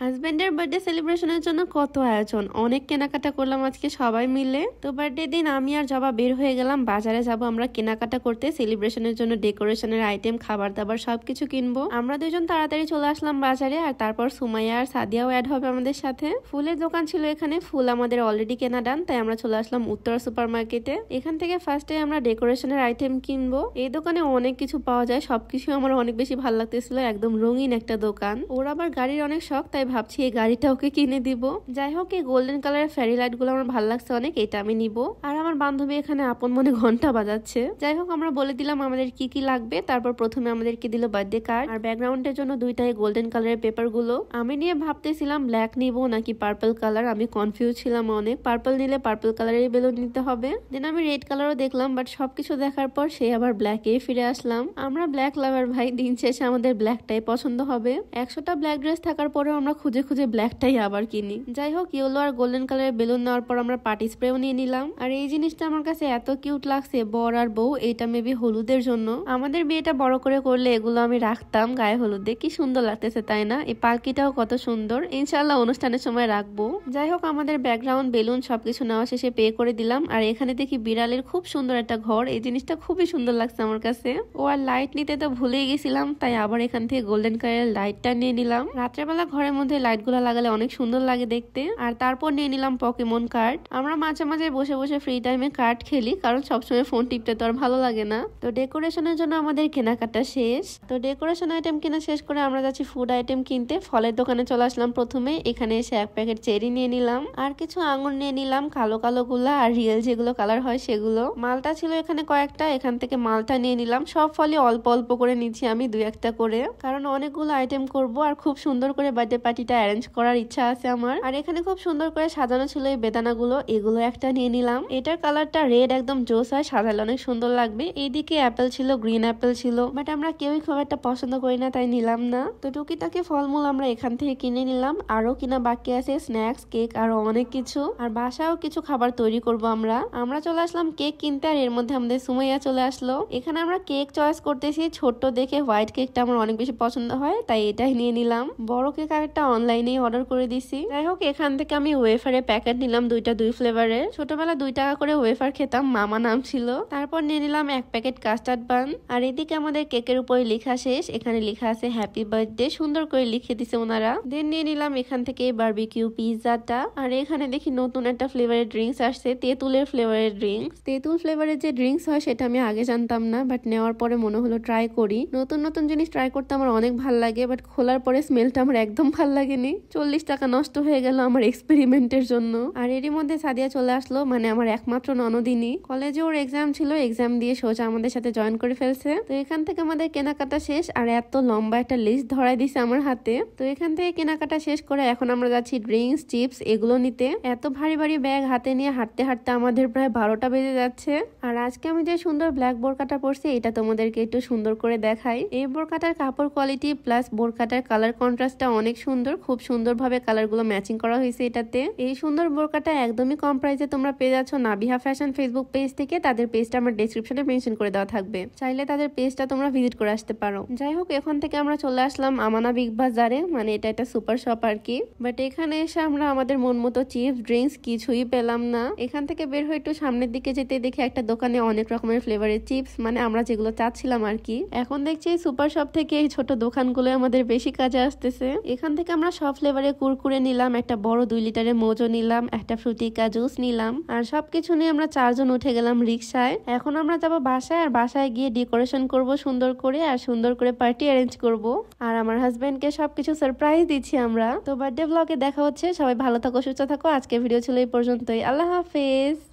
হাজবেন্ডের বার্থডে সেলিব্রেশনের জন্য কত আয়োজন, অনেক কেনাকাটা করলাম আজকে সবাই মিলে। তো বার্থডে দিন আমি আর জবা বের হয়ে গেলাম, বাজারে যাব আমরা কেনাকাটা করতে, সেলিব্রেশনের জন্য ডেকোরেশনের আইটেম, খাবার দাবার সবকিছু কিনবো। আমরা দুজন তাড়াতাড়ি চলে আসলাম বাজারে, আর তারপর সুমাইয়া আর সাদিয়াও অ্যাড হবে আমাদের সাথে। ফুলের দোকান ছিল এখানে, ফুল আমাদের অলরেডি কেনা ডান, তাই আমরা চলে আসলাম উত্তরা সুপার মার্কেটে। এখান থেকে ফার্স্টে আমরা ডেকোরেশনের আইটেম কিনবো। এই দোকানে অনেক কিছু পাওয়া যায়, সবকিছু আমার অনেক বেশি ভালো লাগতেছিল, একদম রঙিন একটা দোকান। ওর আবার গাড়ির অনেক শখ, তাই ভাবছি এই গাড়িটা ওকে কিনে দিব। যাই হোক, এই গোল্ডেন কালারের ফেরি লাইট গুলো আমার ভালো লাগছে অনেক, এটা আমি নিব। আর আমার বান্ধবী এখানে আপন মনে ঘন্টা বাজাচ্ছে। যাই হোক, আমরা বলে দিলাম আমাদের কি কি লাগবে। তারপর প্রথমে আমাদেরকে দিল বার্থডে কার্ড, আর ব্যাকগ্রাউন্ডের জন্য দুইটাই গোল্ডেন কালারের পেপার গুলো। আমি নিয়ে ভাবতেছিলাম ব্ল্যাক নিব নাকি পার্পল কালার, আমি কনফিউজ ছিলাম অনেক। পার্পল নিলে পার্পল কালারের বেলুন নিতে হবে। দেন আমি রেড কালারও দেখলাম, বাট সবকিছু দেখার পর সে আবার ব্ল্যাকে ফিরে আসলাম। আমরা ব্ল্যাক লাভার ভাই, দিন শেষে আমাদের ব্ল্যাকটাই পছন্দ হবে। 100টা ব্ল্যাক ড্রেস থাকার পরেও আমরা খুঁজে খুঁজে ব্ল্যাকটাই আবার কিনি। যাই হোক, ইয়েলো আর গোল্ডেন কালারের বেলুন নেওয়ার পর আমরা পার্টি স্প্রেও নিয়ে নিলাম। আর এই জিনিসটা আমার কাছে এত কিউট লাগছে, বর আর বউ, এটা মেবি হলুদের জন্য। আমাদের বিয়েটা বড় করে করলে এগুলো আমি রাখতাম গায়ে হলুদে, কি সুন্দর লাগতেছে তাই না? এই পালকিটাও কত সুন্দর, ইনশাল্লাহ অনুষ্ঠানের সময় রাখবো। যাই হোক, আমাদের ব্যাকগ্রাউন্ড, বেলুন সবকিছু নেওয়া শেষে পে করে দিলাম। আর এখানে দেখি বিড়ালের খুব সুন্দর একটা ঘর, এই জিনিসটা খুবই সুন্দর লাগছে আমার কাছে। ও আর লাইট নিতে তো ভুলেই গেছিলাম, তাই আবার এখান থেকে গোল্ডেন কালারের লাইটটা নিয়ে নিলাম। রাত্রেবেলা ঘরের মধ্যে লাইট গুলা লাগালে অনেক সুন্দর লাগে দেখতে। আর তারপর নিয়ে নিলাম পকেমন কার্ড। আমরা মাঝে মাঝে বসে বসে ফ্রি টাইমে কার্ড খেলি, কারণ সবসময় ফোন টিপতে তো আর ভালো লাগে না। তো ডেকোরেশনের জন্য আমাদের কেনাকাটা শেষ। তো ডেকোরেশন আইটেম কেনা শেষ করে আমরা যাচ্ছি ফুড আইটেম কিনতে। ফলের দোকানে চলে আসলাম প্রথমে, এখানে এসে এক প্যাকেট চেরি নিয়ে নিলাম, আর কিছু আঙুর নিয়ে নিলাম, কালো কালো গুলা আর রিয়েল যেগুলো কালার হয় সেগুলো। মালটা ছিল এখানে কয়েকটা, এখান থেকে মালটা নিয়ে নিলাম। সব ফলই অল্প অল্প করে নিচ্ছি আমি, 2-1টা করে, কারণ অনেকগুলো আইটেম করব আর খুব সুন্দর করে বার্থডে পার্টিটা অ্যারেঞ্জ করার ইচ্ছা আছে আমার। আর এখানে খুব সুন্দর করে সাজানো ছিল এই বেদানাগুলো, এগুলো একটা নিয়ে নিলাম। এটার কালারটা রেড, একদম জোস হয়, সাজালে অনেক সুন্দর লাগবে। এইদিকে অ্যাপেল ছিল, গ্রিন অ্যাপেল ছিল, বাট আমরা কেউই খুব একটা পছন্দ করি না, তাই নিলাম না। তো টুকিটাকি ফলমূল আমরা এখান থেকে কিনে নিলাম। আরো কিনা বাকি আছে, স্ন্যাক্স, কেক, আরো অনেক কিছু। আর বাসায়ও কিছু খাবার তৈরি করব আমরা চলে আসলাম কেক কিনতে, আর এর মধ্যে আমাদের সুমাইয়া চলে আসলো। এখানে আমরা কেক চয়েস করতেছি, ছোট্ট দেখে হোয়াইট কেকটা আমার অনেক বেশি পছন্দ হয়, তাই এটাই নিয়ে নিলাম। বড় কেক আরেকটা অনলাইনেই অর্ডার করে দিছি। যাই হোক, এখান থেকে আমি ওয়েফারের প্যাকেট নিলাম, 2 ফ্লেভারের। ছোটবেলা 2 টাকা করে ওয়েফার খেতাম, মামা নাম ছিল। তারপর নিয়ে নিলাম 1 প্যাকেট কাস্টার্ড বান। আর এদিকে আমাদের কেকের উপরে লেখা শেষ, এখানে লেখা আছে হ্যাপি বার্থডে, সুন্দর করে লিখে দিছে ওনারা। দেন নিয়ে নিলাম এখান থেকে বারবিকিউ পিৎজাটা। আর এখানে দেখি নতুন একটা ফ্লেভারের ড্রিঙ্কস আসছে, তেঁতুলের ফ্লেভারের ড্রিঙ্কস। তেঁতুল ফ্লেভারের যে ড্রিঙ্কস হয় সেটা আমি আগে জানতাম না, বাট নেওয়ার পরে মনে হলো ট্রাই করি। নতুন নতুন জিনিস ট্রাই করতে আমার অনেক ভাল লাগে, বাট খোলার পরে স্মেলটা আমার একদম ভাল লাগেনি। 40 টাকা নষ্ট হয়ে গেল আমার এক্সপেরিমেন্টের জন্য। আর এরই মধ্যে সাদিয়া চলে আসলো, মানে আমার একমাত্র ননদিনী। কলেজে ওর এক্সাম ছিল, এক্সাম দিয়ে সোজা আমাদের সাথে জয়েন করে ফেলছে। তো এখান থেকে আমাদের কেনাকাটা শেষ, আর এত লম্বা একটা লিস্ট ধরাই দিছে আমার হাতে। তো এখান থেকে কেনাকাটা শেষ করে এখন আমরা যাচ্ছি ড্রিঙ্কস, চিপস এগুলো নিতে। এত ভারী ভারী ব্যাগ হাতে নিয়ে হাঁটতে হাঁটতে আমাদের প্রায় 12টা বেজে যাচ্ছে। আর আজকে আমি যে সুন্দর ব্ল্যাক বোরকাটা পরছি, এটা তোমাদেরকে একটু সুন্দর করে দেখাই। এই বোরকাটার কাপড় কোয়ালিটি প্লাস বোরকাটার কালার কন্ট্রাস্টটা অনেক সুন্দর, খুব সুন্দর ভাবে কালার গুলো ম্যাচিং করা হয়েছে এটাতে। এই সুন্দর বোরকাটা একদমই কম প্রাইসে তোমরা পেয়ে যাচ্ছ নাবিহা ফ্যাশন ফেসবুক পেজ থেকে। তাদের পেজটা আমার ডেসক্রিপশনে মেনশন করে দেওয়া থাকবে, চাইলে তাদের পেজটা তোমরা ভিজিট করে আসতে পারো। যাই হোক, এখন থেকে আমরা চলে আসলাম আমানা বিগ বাজারে, মানে এটা একটা সুপার শপ আর কি। বাট এখানে এসে আমরা আমাদের মন মতো চিপস, ড্রিঙ্কস কিছুই পেলাম না। এখান থেকে বের হয়ে একটু সামনের দিকে যেতে দেখি একটা দোকানে অনেক রকমের ফ্লেভারের চিপস, মানে আমরা যেগুলো চাচ্ছিলাম আর কি। এখন দেখছি সুপার শপ থেকে এই ছোট দোকানগুলো আমাদের বেশি কাজে আসতেছে। এখান থেকে আমরা সব ফ্লেভারের কুরকুরে নিলাম, একটা বড় 2 লিটারের মোজো নিলাম, একটা ফ্রুটিকা জুস নিলাম, আর সবকিছু নিয়ে আমরা 4 জন উঠে গেলাম রিক্সায়। এখন আমরা যাবো বাসায়, আর বাসায় গিয়ে ডেকোরেশন করব সুন্দর করে, আর সুন্দর করে পার্টি অ্যারেঞ্জ করব। আর আমার হাজবেন্ডকে সবকিছু সারপ্রাইজ দিচ্ছি আমরা। তো বার্থডে ব্লগে দেখা হচ্ছে, সবাই ভালো থাকো, সুস্থ থাকো। আজকে ভিডিও ছিল এই পর্যন্তই, আল্লাহ হাফেজ।